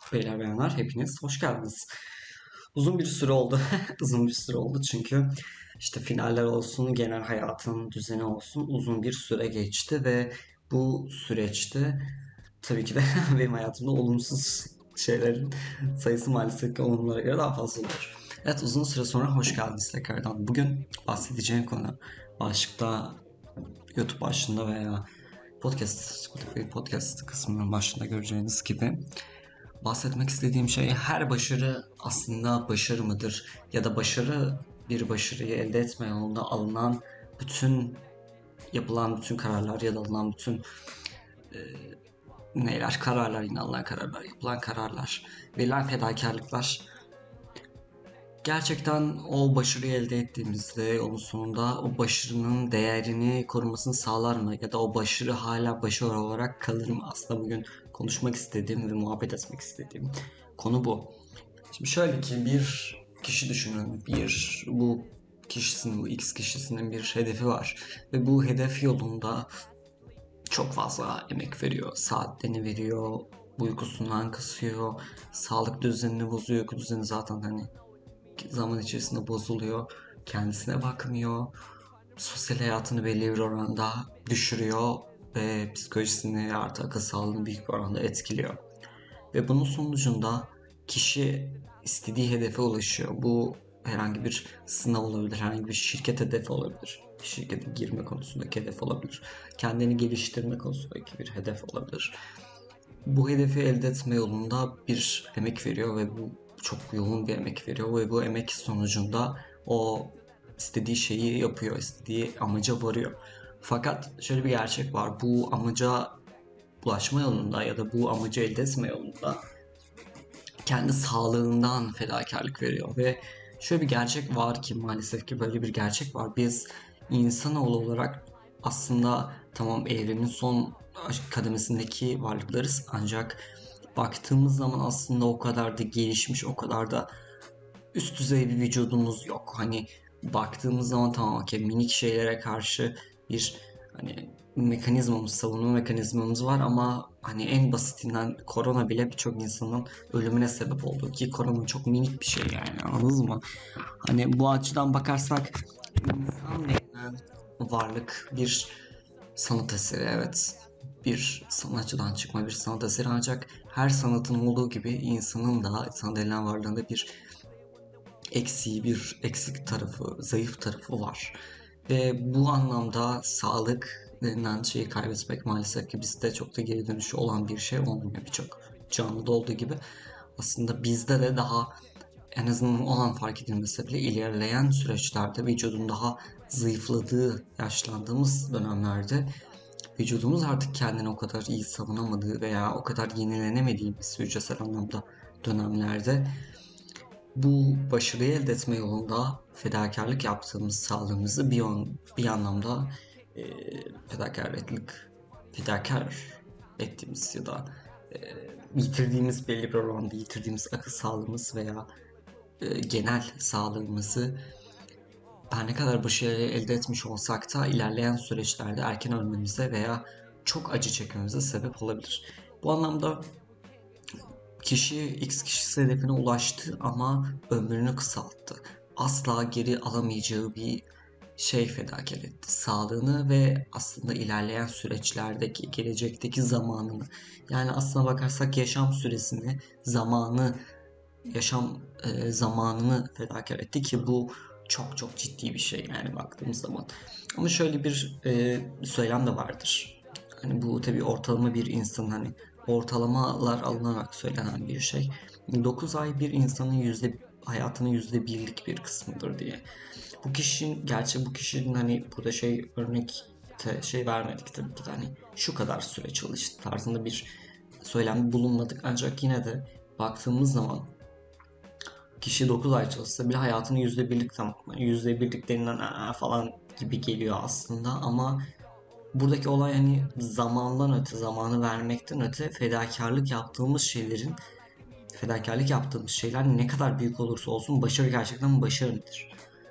Beyler bayanlar hepiniz hoş geldiniz. Uzun bir süre oldu. Uzun bir süre oldu çünkü işte finaller olsun, genel hayatın düzeni olsun uzun bir süre geçti ve bu süreçte tabii ki de benim hayatımda olumsuz şeylerin sayısı maalesef ki olumlulara göre daha fazla olur. Evet, uzun süre sonra hoş geldiniz tekrardan. Bugün bahsedeceğim konu başlıkta YouTube başlığında veya podcast kısmının başında göreceğiniz gibi bahsetmek istediğim şey, her başarı aslında başarı mıdır? Ya da başarı, bir başarıyı elde etme yolunda alınan yapılan bütün kararlar ya da alınan bütün kararlar, yine alınan kararlar, yapılan kararlar, verilen fedakarlıklar gerçekten o başarıyı elde ettiğimizde yolun sonunda o başarının değerini korumasını sağlar mı? Ya da o başarı hala başarı olarak kalır mı? Aslında bugün konuşmak istediğim ve muhabbet etmek istediğim konu bu. Şimdi şöyle ki, bir kişi düşünün. Bu X kişisinin bir hedefi var. Ve bu hedef yolunda çok fazla emek veriyor. Saatlerini veriyor. Uykusundan kısıyor. Sağlık düzenini bozuyor. Uyku düzeni zaten zaman içerisinde bozuluyor. Kendisine bakmıyor. Sosyal hayatını belli bir oranda düşürüyor. Ve psikolojisini artı akıl sağlığını büyük bir oranda etkiliyor. Ve bunun sonucunda kişi istediği hedefe ulaşıyor. Bu herhangi bir sınav olabilir, herhangi bir şirket hedefi olabilir. Bir şirkete girme konusundaki hedef olabilir. Kendini geliştirme konusundaki bir hedef olabilir. Bu hedefi elde etme yolunda bir emek veriyor ve bu çok yoğun bir emek veriyor ve bu emek sonucunda o istediği şeyi yapıyor, istediği amaca varıyor. Fakat şöyle bir gerçek var. Bu amaca ulaşma yolunda ya da bu amacı elde etme yolunda kendi sağlığından fedakarlık veriyor ve şöyle bir gerçek var ki, maalesef ki böyle bir gerçek var. Biz insanoğlu olarak aslında tamam evrenin son kademesindeki varlıklarız, ancak baktığımız zaman aslında o kadar da gelişmiş, o kadar da üst düzey bir vücudumuz yok. Hani baktığımız zaman tamam, okey, minik şeylere karşı bir savunma mekanizmamız var ama hani en basitinden korona bile birçok insanın ölümüne sebep oldu ki korona çok minik bir şey, yani anladınız mı? Hani bu açıdan bakarsak insan denilen varlık bir sanat eseri, evet. Bir sanatçıdan çıkma bir sanat eseri, ancak her sanatın olduğu gibi insan denilen varlığında bir bir eksik tarafı, zayıf tarafı var. Ve bu anlamda sağlık denilen şeyi kaybetmek maalesef ki bizde çok da geri dönüşü olan bir şey olmuyor, birçok canlıda olduğu gibi. Aslında bizde de daha, en azından olan fark edilmese bile, ilerleyen süreçlerde vücudun daha zayıfladığı, yaşlandığımız dönemlerde vücudumuz artık kendini o kadar iyi savunamadığı veya o kadar yenilenemediğimiz hücresel anlamda dönemlerde bu başarıyı elde etme yolunda fedakarlık yaptığımız sağlığımızı bir anlamda e, fedakar ettiğimiz ya da e, belli bir oranda yitirdiğimiz akıl sağlığımız veya genel sağlığımızı her ne kadar başarı elde etmiş olsak da ilerleyen süreçlerde erken ölmemize veya çok acı çekmemize sebep olabilir. Bu anlamda X kişisi hedefine ulaştı ama ömrünü kısalttı. Asla geri alamayacağı bir şey fedakar etti. Sağlığını ve aslında ilerleyen süreçlerdeki, gelecekteki zamanını. Yani aslına bakarsak yaşam zamanını fedakar etti ki bu çok çok ciddi bir şey yani baktığımız zaman. Ama şöyle bir söylem de vardır. Hani bu tabii ortalama bir insan, hani ortalamalar alınarak söylenen bir şey. 9 ay bir insanın hayatının %1'lik bir kısmıdır diye. Bu kişinin hani burada vermedik tabii ki de, hani şu kadar süre çalıştı tarzında bir söylem bulunmadık, ancak yine de baktığımız zaman kişi 9 ay çalışsa bile hayatının %1'lik, tamam, %1'lik denilen falan gibi geliyor aslında, ama buradaki olay hani zamanı vermekten öte fedakarlık yaptığımız şeyler ne kadar büyük olursa olsun başarı gerçekten başarıdır.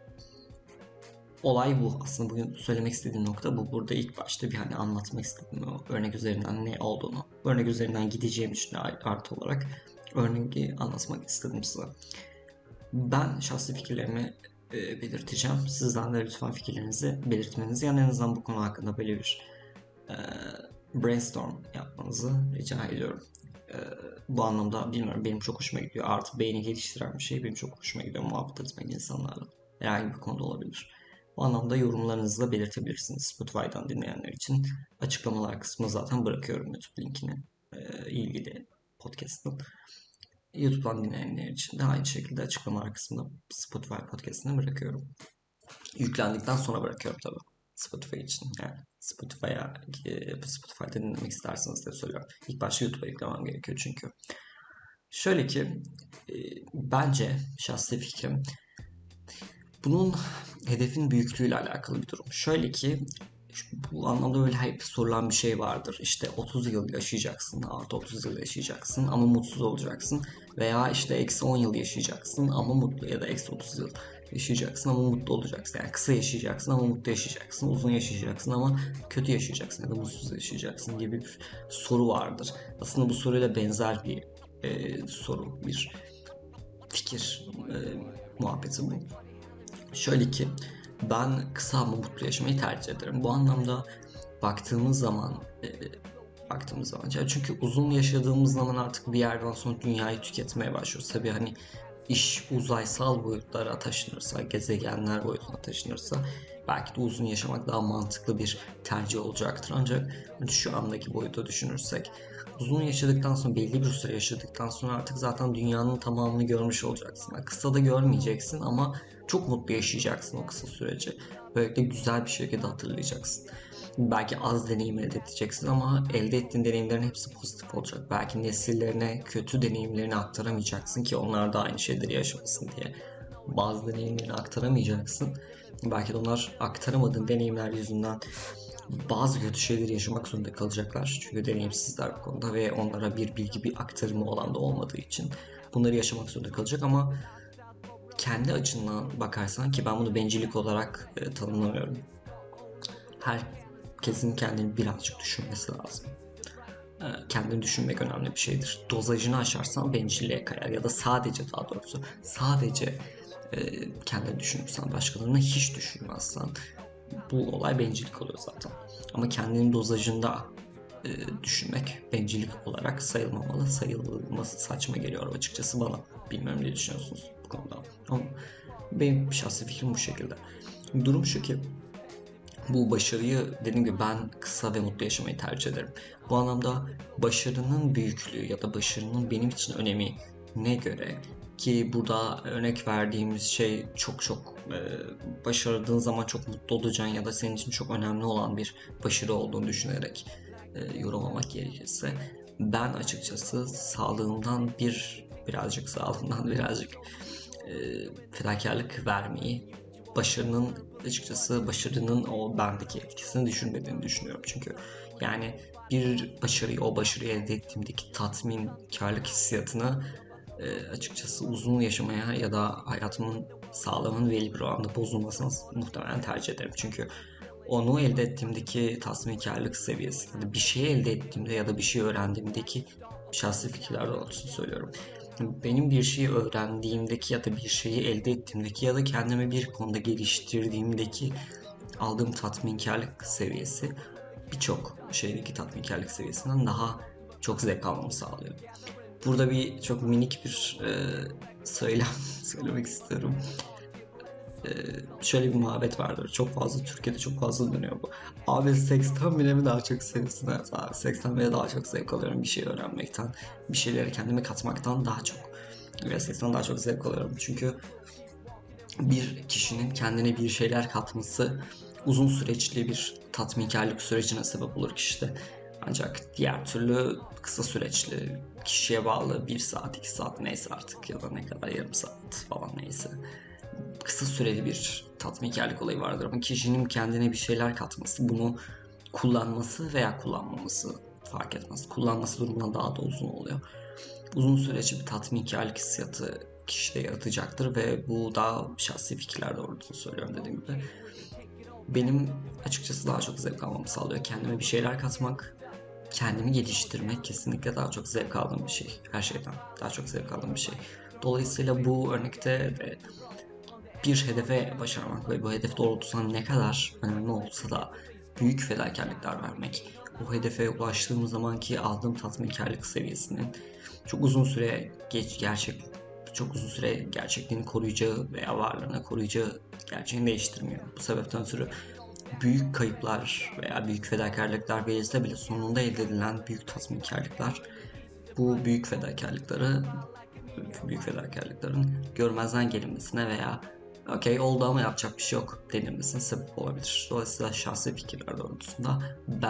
Olay bu. Aslında bugün söylemek istediğim nokta bu. Burada ilk başta bir anlatmak istedim o örnek üzerinden ne olduğunu. Örnek üzerinden gideceğim için artı olarak örneği anlatmak istedim size. Ben şahsi fikirlerimi belirteceğim. Sizden de lütfen fikirlerinizi belirtmenizi, yani en azından bu konu hakkında böyle bir e, brainstorm yapmanızı rica ediyorum. Bu anlamda bilmiyorum, benim çok hoşuma gidiyor. Artı beyni geliştiren bir şey. Benim çok hoşuma gidiyor muhabbet etmek insanlarla. Herhangi bir konuda olabilir. Bu anlamda yorumlarınızı da belirtebilirsiniz. Spotify'dan dinleyenler için açıklamalar kısmına zaten bırakıyorum YouTube linkini. İlgili podcast'ın. YouTube'dan dinleyenler için de aynı şekilde açıklamalar kısmında Spotify podcast'ını bırakıyorum. Yüklendikten sonra bırakıyorum tabii. Spotify için, yani Spotify'da dinlemek isterseniz de söylüyorum. İlk başta YouTube'a yüklemem gerekiyor çünkü. Şöyle ki bence şahsi fikrim bunun hedefin büyüklüğüyle alakalı bir durum. Şöyle ki bu anlamda öyle hep sorulan bir şey vardır. İşte 30 yıl yaşayacaksın, artı 30 yıl yaşayacaksın ama mutsuz olacaksın. Veya işte eksi 10 yıl yaşayacaksın ama mutlu, ya da eksi 30 yıl yaşayacaksın ama mutlu olacaksın. Yani kısa yaşayacaksın ama mutlu yaşayacaksın. Uzun yaşayacaksın ama kötü yaşayacaksın ya da mutsuz yaşayacaksın gibi bir soru vardır. Aslında bu soruyla benzer bir soru, bir fikir muhabbeti bu. Şöyle ki ben kısa ama mutlu yaşamayı tercih ederim. Bu anlamda baktığımız zaman çünkü uzun yaşadığımız zaman artık bir yerden sonra dünyayı tüketmeye başlıyoruz. Tabii hani iş uzaysal boyutlara taşınırsa, gezegenler boyutuna taşınırsa belki de uzun yaşamak daha mantıklı bir tercih olacaktır. Ancak şu andaki boyuta düşünürsek uzun yaşadıktan sonra, belli bir süre yaşadıktan sonra artık zaten dünyanın tamamını görmüş olacaksın. Yani kısa da görmeyeceksin ama çok mutlu yaşayacaksın o kısa süreci. Böylelikle güzel bir şekilde hatırlayacaksın. Belki az deneyim elde edeceksin ama elde ettiğin deneyimlerin hepsi pozitif olacak. Belki nesillerine kötü deneyimlerini aktaramayacaksın ki onlar da aynı şeyleri yaşamasın diye. Bazı deneyimlerini aktaramayacaksın. Belki de onlar aktaramadığın deneyimler yüzünden bazı kötü şeyleri yaşamak zorunda kalacaklar. Çünkü deneyimsizler bu konuda ve onlara bir bilgi, bir aktarımı olan da olmadığı için bunları yaşamak zorunda kalacak. Ama kendi açından bakarsan, ki ben bunu bencillik olarak tanımlamıyorum. Herkesin kendini birazcık düşünmesi lazım. Kendini düşünmek önemli bir şeydir. Dozajını aşarsan bencilliğe kayar, ya da sadece, daha doğrusu sadece kendini düşünürsen, başkalarını hiç düşünmezsen bu olay bencillik oluyor zaten. Ama kendinin dozajında düşünmek bencillik olarak sayılmamalı. Sayılması saçma geliyor açıkçası bana. Bilmiyorum ne düşünüyorsunuz bu konuda. Ama benim şahsi fikrim bu şekilde. Durum şu ki bu başarıyı, dediğim gibi, ben kısa ve mutlu yaşamayı tercih ederim. Bu anlamda başarının büyüklüğü ya da başarının benim için önemi ne göre, ki burada örnek verdiğimiz şey çok başardığın zaman çok mutlu olacağın ya da senin için çok önemli olan bir başarı olduğunu düşünerek yorumlamak gerekirse, ben açıkçası birazcık fedakarlık vermeyi, başarının o bendeki etkisini düşürmediğini düşünüyorum. Çünkü yani o başarıyı elde ettiğimdeki tatminkarlık hissiyatını açıkçası uzun yaşamaya ya da hayatımın, sağlığımın belli bir oranda bozulmasını muhtemelen tercih ederim. Çünkü onu elde ettiğimdeki tatminkarlık seviyesi, bir şeyi elde ettiğimde ya da bir şey öğrendiğimdeki, şahsi fikirler doğrultusunu söylüyorum, benim bir şeyi öğrendiğimdeki ya da bir şeyi elde ettiğimdeki ya da kendimi bir konuda geliştirdiğimdeki aldığım tatminkarlık seviyesi birçok şeydeki tatminkarlık seviyesinden daha çok zevk almamı sağlıyor. Burada çok minik bir söylem söylemek istiyorum. Şöyle bir muhabbet vardır. Türkiye'de çok fazla dönüyor bu. Abi seksten bile mi daha çok seviyorsun? Evet abi, seksten bile daha çok zevk alıyorum bir şey öğrenmekten. Bir şeyleri kendime katmaktan daha çok. Ve 80 daha çok zevk alıyorum. Çünkü bir kişinin kendine bir şeyler katması uzun süreçli bir tatminkarlık sürecine sebep olur kişide. Ancak diğer türlü kısa süreçli, kişiye bağlı, 1 saat 2 saat neyse artık, ya da ne kadar, yarım saat falan neyse, kısa süreli bir tatminkarlık olayı vardır. Ama kişinin kendine bir şeyler katması, bunu kullanması veya kullanmaması fark etmez. Kullanması durumundan daha da uzun oluyor. Uzun süreçli bir tatminkarlık hissiyatı kişide yaratacaktır ve bu daha şahsi fikirler doğrultusunda söylüyorum, dediğim gibi. Benim açıkçası daha çok zevk almamı sağlıyor. Kendime bir şeyler katmak, kendimi geliştirmek kesinlikle daha çok zevk aldığım bir şey. Her şeyden daha çok zevk aldığım bir şey. Dolayısıyla bu örnekte de bir hedefe başarmak ve bu hedef doğrultusunda ne kadar önemli olsa da büyük fedakarlıklar vermek, bu hedefe ulaştığım zamanki aldığım tatminkarlık seviyesinin çok uzun süre çok uzun süre gerçekliğini koruyacağı veya varlığını koruyacağı gerçeğini değiştirmiyor. Bu sebepten ötürü büyük kayıplar veya büyük fedakarlıklar verilse bile sonunda elde edilen büyük tatminkarlıklar bu büyük fedakarlıkların görmezden gelinmesine veya okey oldu ama yapacak bir şey yok denilmesine sebep olabilir. Dolayısıyla şahsi fikirler doğrultusunda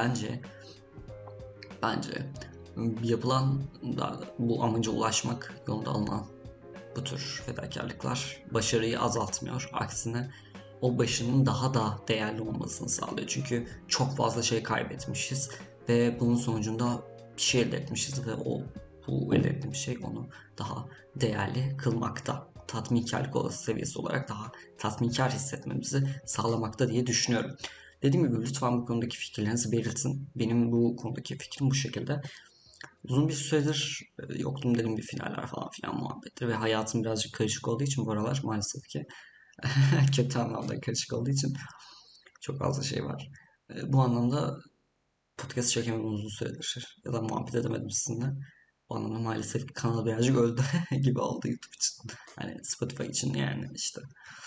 bence yapılan bu amaca ulaşmak yolunda alınan bu tür fedakarlıklar başarıyı azaltmıyor. Aksine o başarının daha da değerli olmasını sağlıyor. Çünkü çok fazla şey kaybetmişiz ve bunun sonucunda bir şey elde etmişiz ve bu elde ettiğimiz şey onu daha değerli kılmakta. Tatminkarlık seviyesi olarak daha tatminkar hissetmemizi sağlamakta diye düşünüyorum. Dediğim gibi lütfen bu konudaki fikirlerinizi belirtin. Benim bu konudaki fikrim bu şekilde. Uzun bir süredir yoktum dedim bir finaller falan filan muhabbetleri ve hayatım birazcık karışık olduğu için bu aralar maalesef ki kötü anlamda karışık olduğu için çok fazla şey var. Bu anlamda podcast çekemedim uzun süredir ya da muhabbet edemedim sizinle. Bu anlamda maalesef kanal birazcık öldü gibi oldu YouTube için. Hani Spotify için yani işte.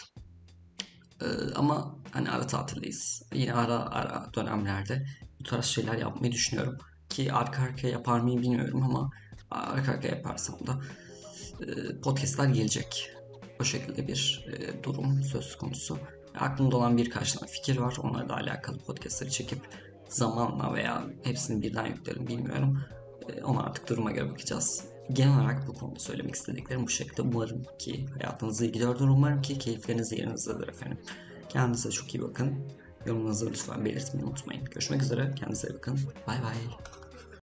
Ama hani ara tatildeyiz. Yine ara dönemlerde bu tarz şeyler yapmayı düşünüyorum. Ki arka arkaya yapar mıyım bilmiyorum ama arka arkaya yaparsam da podcastlar gelecek. O şekilde bir durum söz konusu. Aklımda olan birkaç tane fikir var. Onlarla alakalı podcastları çekip zamanla veya hepsini birden yüklerim bilmiyorum. Ona artık duruma göre bakacağız. Genel olarak bu konuda söylemek istediklerim bu şekilde. Umarım ki hayatınızı iyi gidiyordur. Umarım ki keyifleriniz yerinizdedir efendim. Kendinize çok iyi bakın. Yorumlarınızı lütfen belirtmeyi unutmayın. Görüşmek üzere. Kendinize iyi bakın. Bay bay.